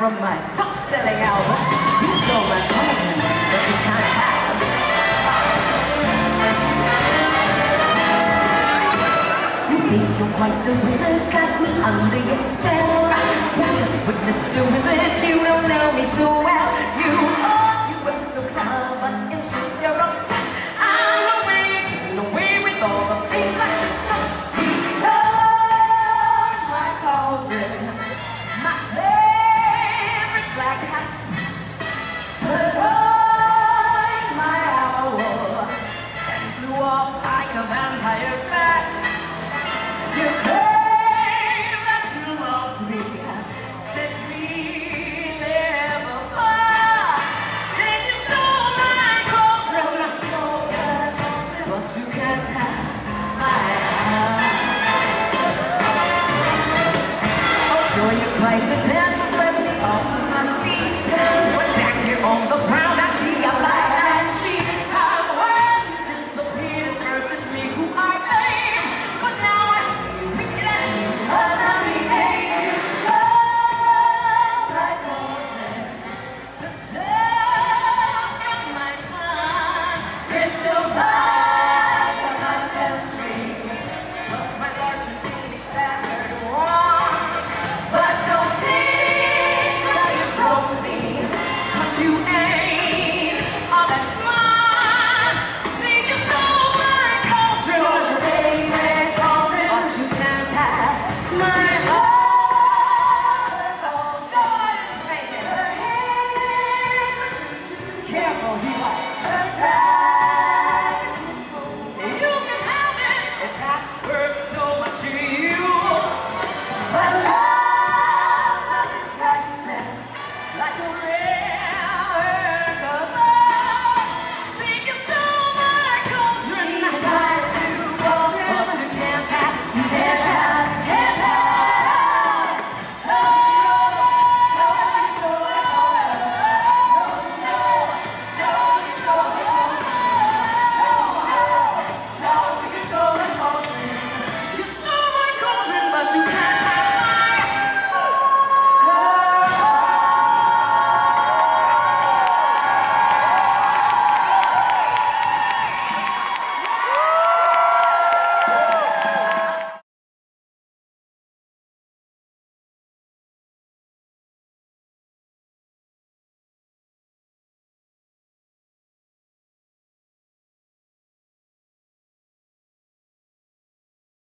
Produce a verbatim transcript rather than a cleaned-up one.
from my top-selling album. You stole my Cauldron, but you can't have. You think you're quite the wizard, got me under your spell. Well, just witness to wizard, you don't know me so well. You, oh, you were so clever, but in truth you're a pet. I'm away, getting away with all the things I should try. You stole my Cauldron, my favorite black hat. Put on my owl, and flew off like a vampire bat. You claim that you loved me, set me never far. Then you stole my Cauldron, but you can't have my heart. Oh, sure you played the devil.